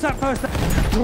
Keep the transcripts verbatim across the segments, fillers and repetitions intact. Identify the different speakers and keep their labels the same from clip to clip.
Speaker 1: that first aid?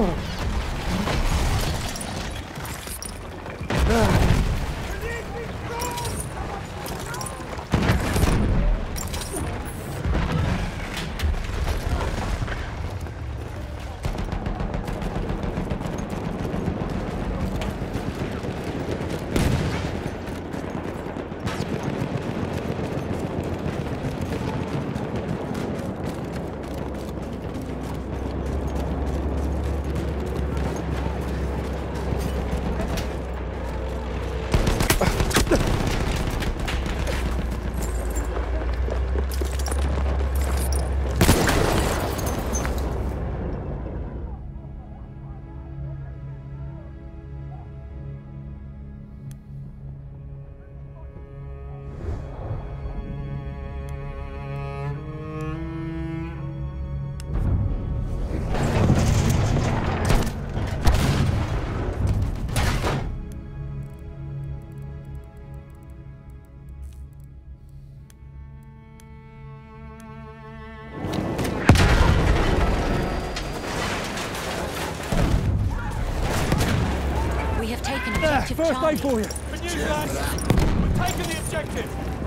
Speaker 1: First aid for you.
Speaker 2: Good news, lads. We've taken the objective.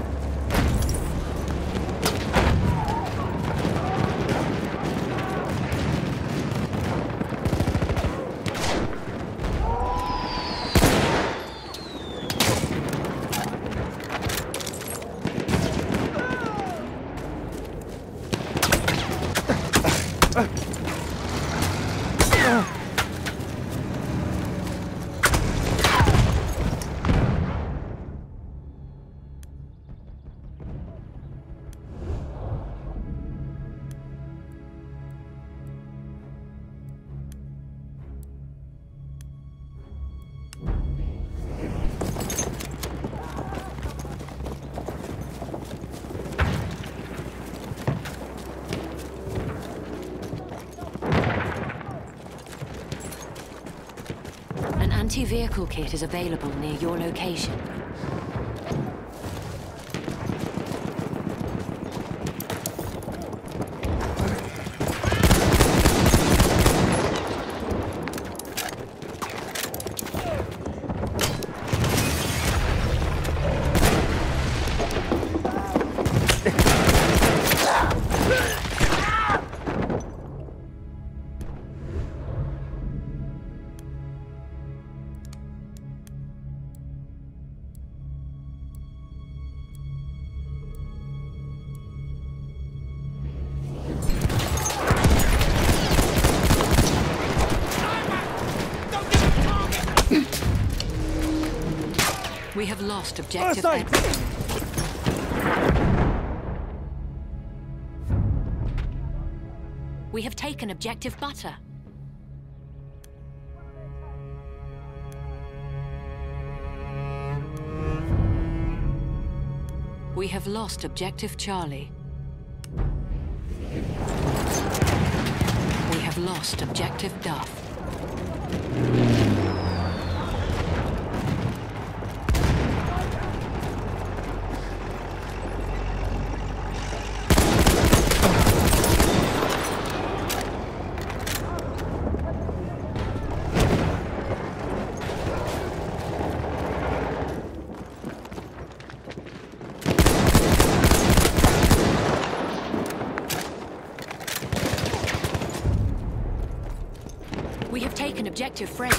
Speaker 3: Anti-vehicle kit is available near your location. We have lost objective Edward. We have taken objective Butter. We have lost objective Charlie. We have lost objective Duff. We have taken objective Freddy.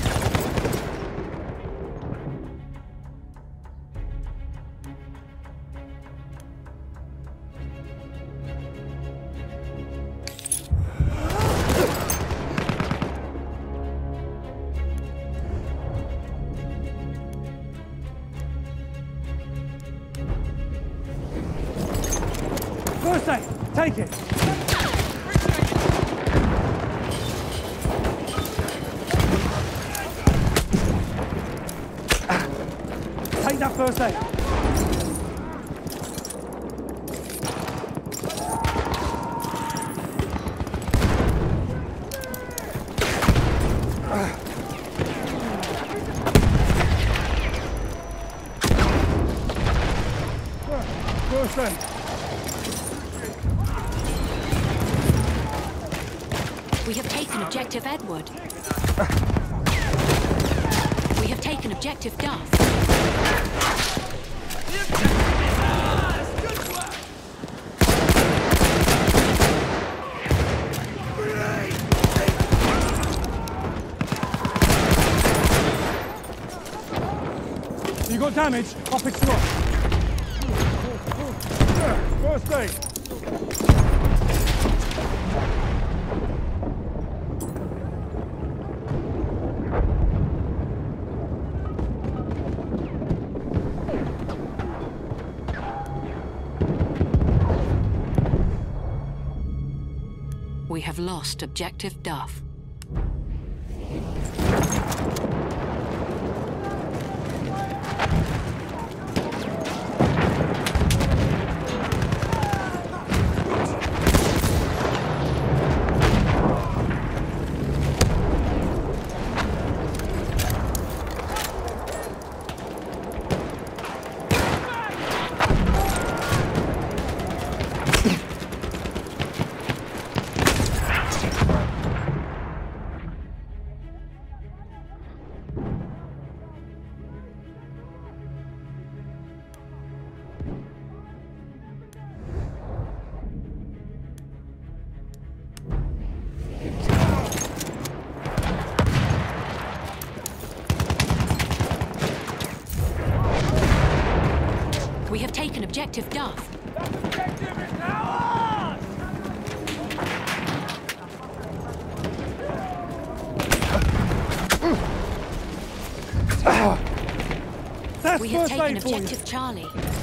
Speaker 1: First aid, take it. Take that first aid. First aid.
Speaker 3: We have taken objective Edward. We have taken objective Duff.
Speaker 1: You got damage? I'll fix you up. First aid.
Speaker 3: We have lost objective Duff. We have taken objective Duff.
Speaker 2: That objective is now ours!
Speaker 1: That's
Speaker 3: We have
Speaker 1: first
Speaker 3: taken
Speaker 1: aid for you.
Speaker 3: objective Charlie.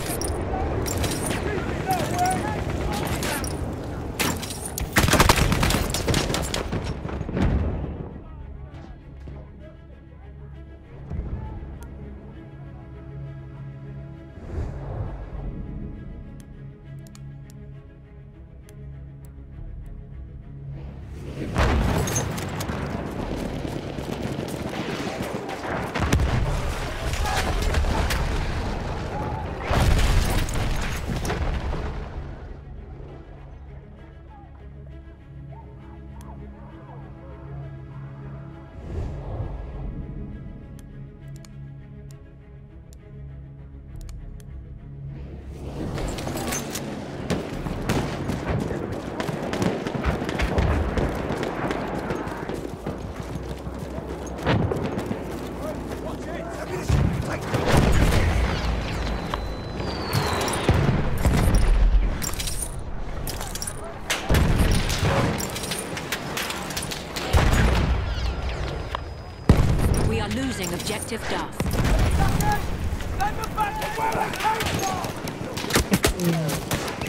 Speaker 3: We are losing objective Duff.
Speaker 2: Let them back to where I came from!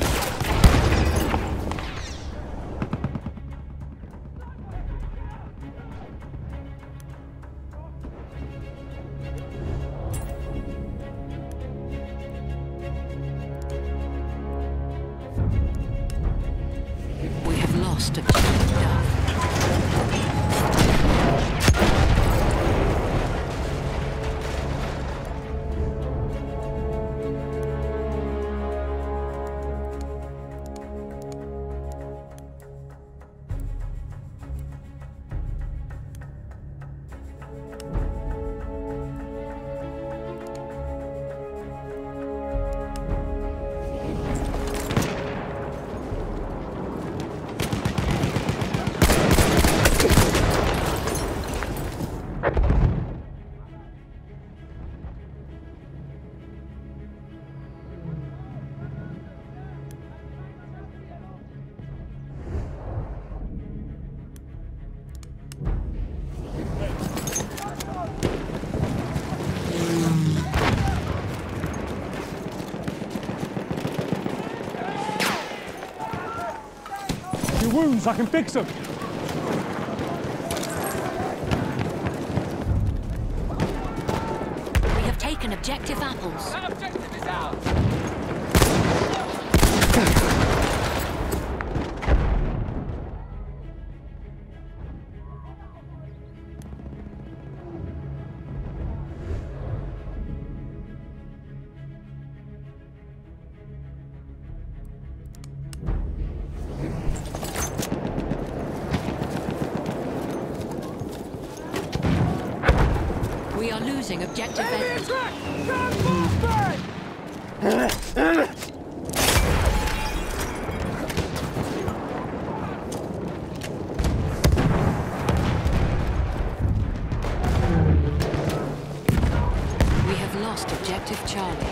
Speaker 3: We have lost objective Duff.
Speaker 1: Your wounds, I can fix them.
Speaker 3: We have taken objective Apples.
Speaker 2: That objective is ours!
Speaker 3: We are losing objective
Speaker 2: Enemy
Speaker 3: Edward.
Speaker 2: attack! Can't move back!
Speaker 3: We have lost objective Charlie.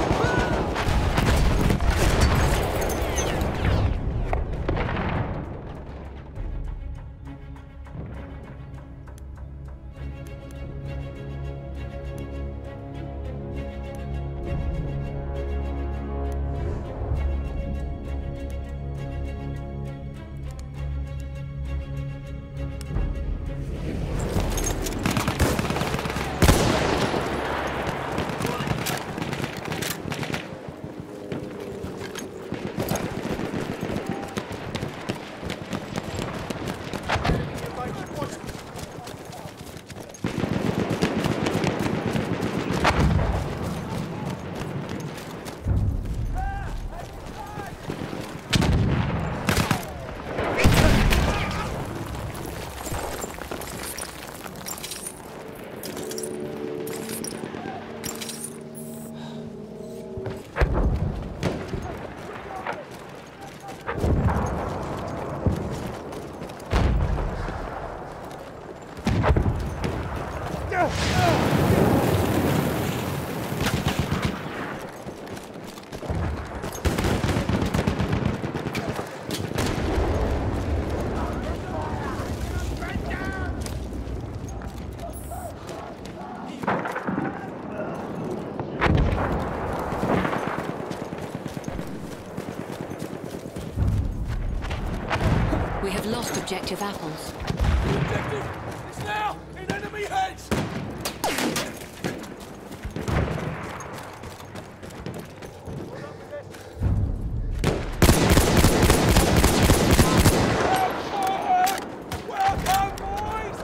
Speaker 3: We have lost objective apples.
Speaker 2: Objective is now in enemy heads! Welcome, boys!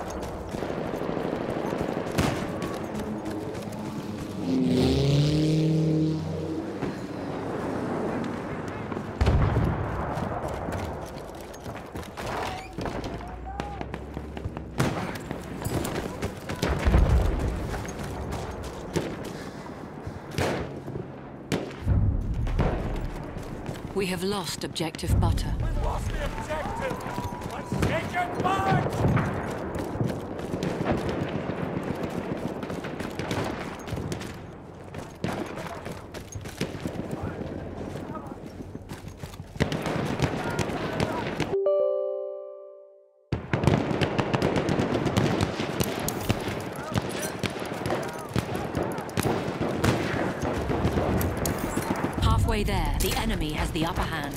Speaker 3: We have lost objective butter.
Speaker 2: We've lost the objective! Let's take it back!
Speaker 3: Halfway there, the enemy has the upper hand.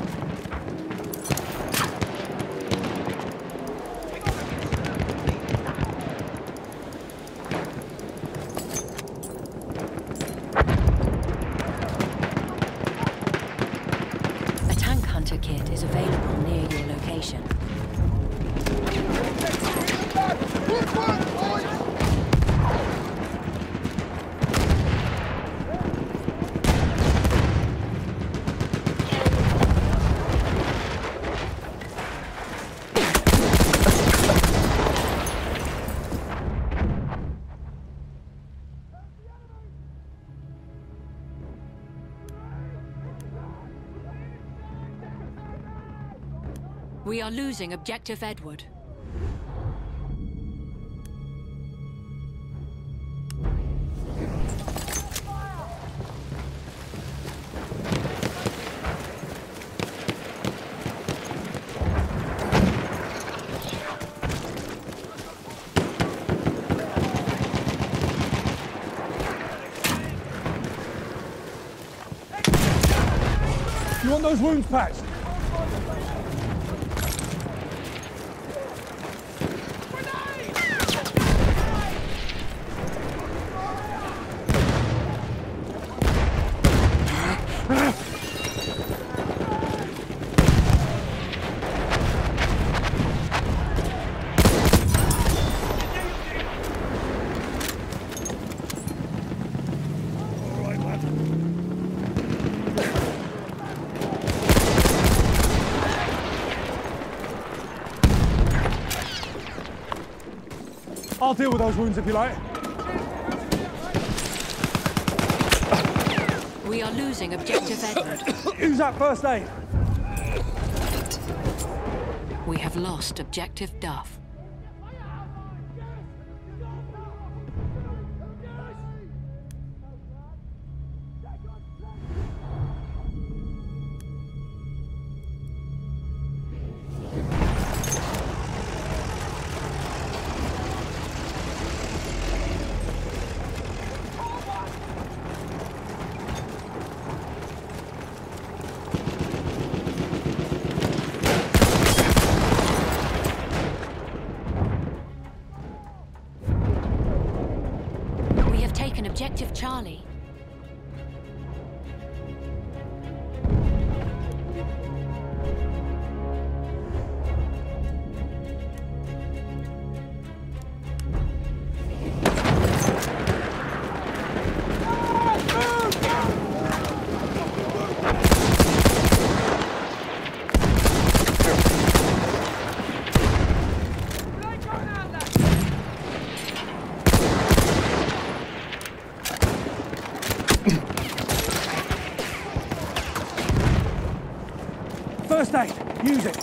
Speaker 3: A tank hunter kit is available near your location. We are losing objective Edward.
Speaker 1: You want those wounds patched? I'll deal with those wounds if you like.
Speaker 3: We are losing objective Edward.
Speaker 1: Use that first aid.
Speaker 3: We have lost objective Duff. Objective Charlie.
Speaker 1: First aid, use it.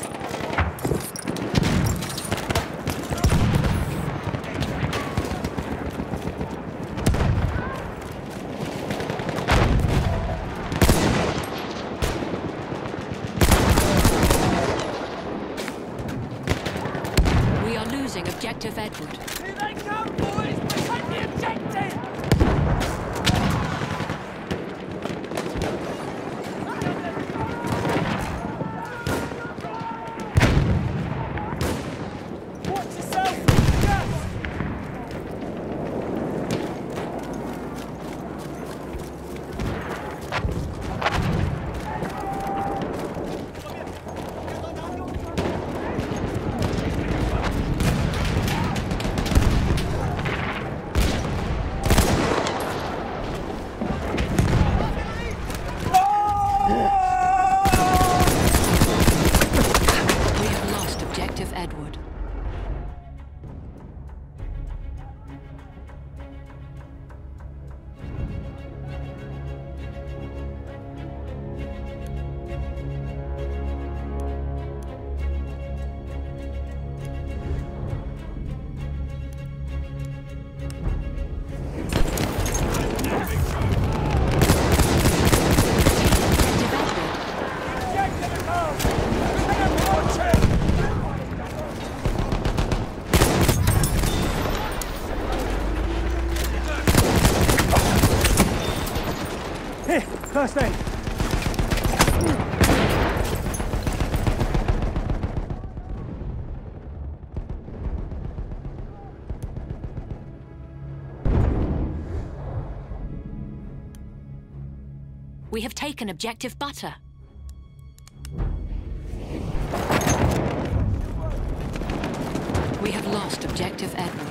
Speaker 3: We are losing objective Edward.
Speaker 2: Here they come, boys! Protect the objective!
Speaker 3: Edward.
Speaker 1: Here, first aid.
Speaker 3: We have taken objective Butter. We have lost objective Edward.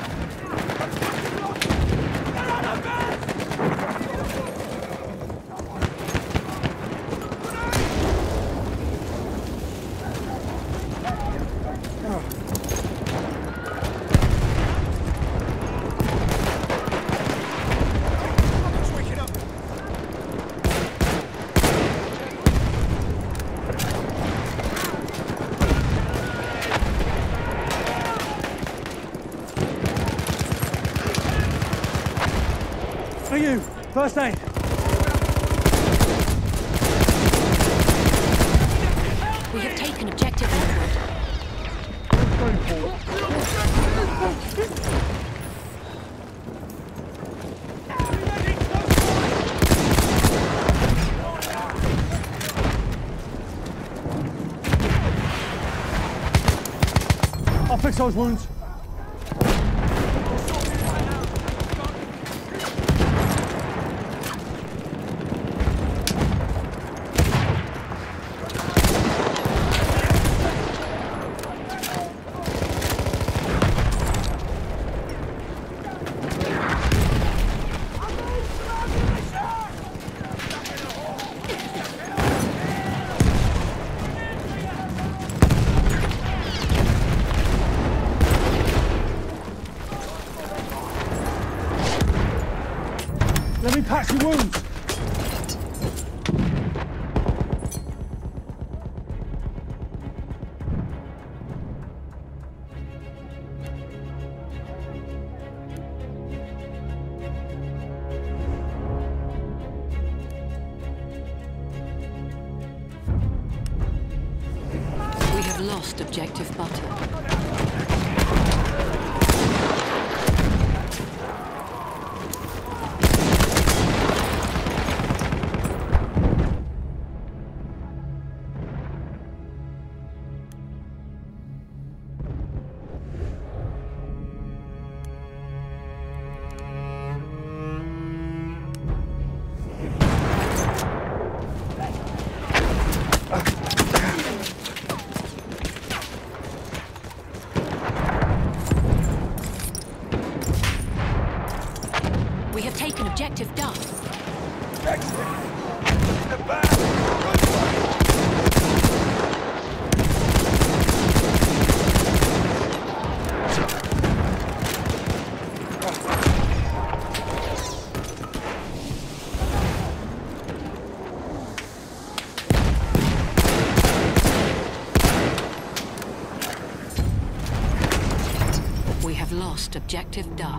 Speaker 1: For you, first aid.
Speaker 3: We have taken objective Edward.
Speaker 1: I'll fix those wounds. Let me patch your wounds.
Speaker 3: lost objective butter. We have taken objective Duff. We have lost objective Duff.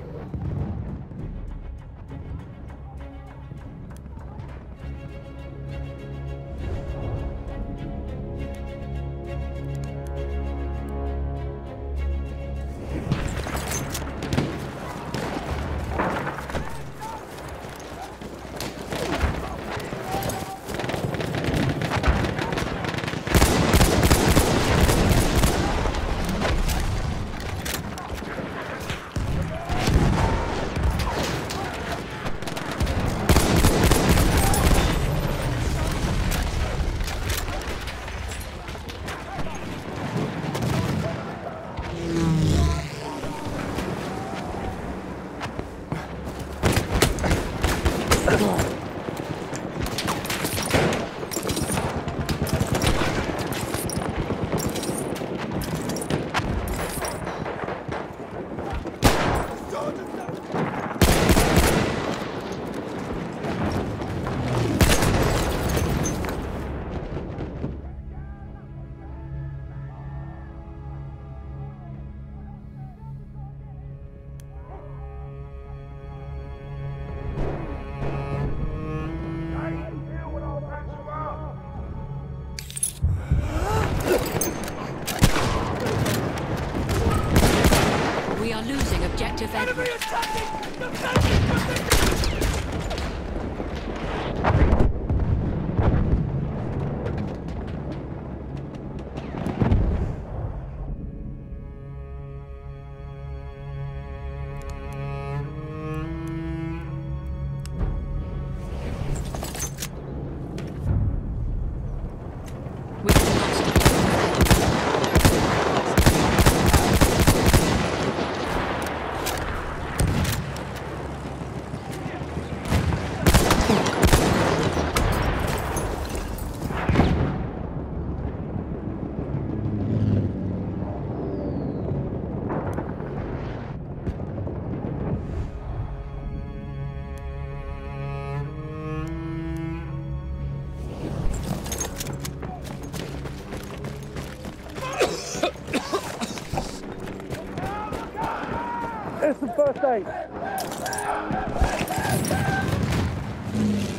Speaker 3: We are losing objective Edward.
Speaker 1: Here's some first aid.